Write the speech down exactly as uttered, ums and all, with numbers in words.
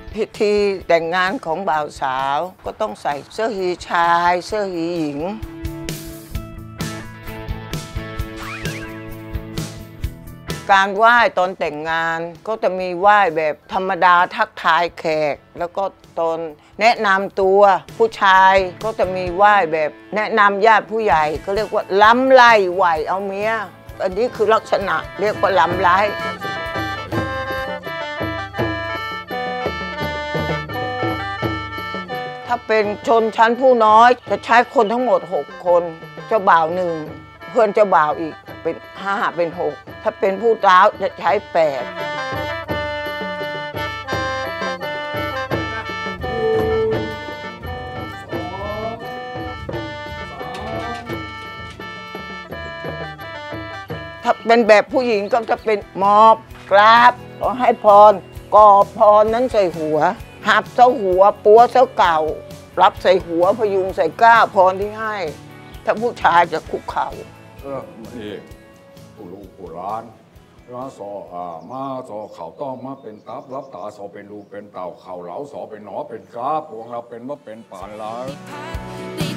พิธีแต่งงานของบ่าวสาวก็ต้องใส่เสื้อฮีชายเสื้อฮีหญิงการไหว้ตอนแต่งงานก็จะมีไหว้แบบธรรมดาทักทายแขกแล้วก็ตอนแนะนำตัวผู้ชายก็จะมีไหว้แบบแนะนำญาติผู้ใหญ่ก็เรียกว่าล้ำไล่ไหวเอาเมียอันนี้คือลักษณะเรียกว่าล้ำไล่ถ้าเป็นชนชั้นผู้น้อยจะใช้คนทั้งหมดหกคนเจ้าบ่าวหนึ่งเพื่อนเจ้าบ่าวอีกเป็นห้าเป็นหกถ้าเป็นผู้สาวจะใช้แปดถ้าเป็นแบบผู้หญิงก็จะเป็นมอบกราบขอให้พรกอบพรนั้นใส่หัวหับเส้าหัวปัวเส้าเก่ารับใส่หัวพยุงใส่ก้าพรที่ให้ถ้าผู้ชายจะคุกเข่าเออนี่ผู้ลูกผู้ร้านร้านสออ่ามาสอเขาต้องมาเป็นตับรับตาสอเป็นลูกเป็นเต่าเข่าเหลาสอเป็นหนอเป็นกาพวงเราเป็นว่าเป็นป่านหลาย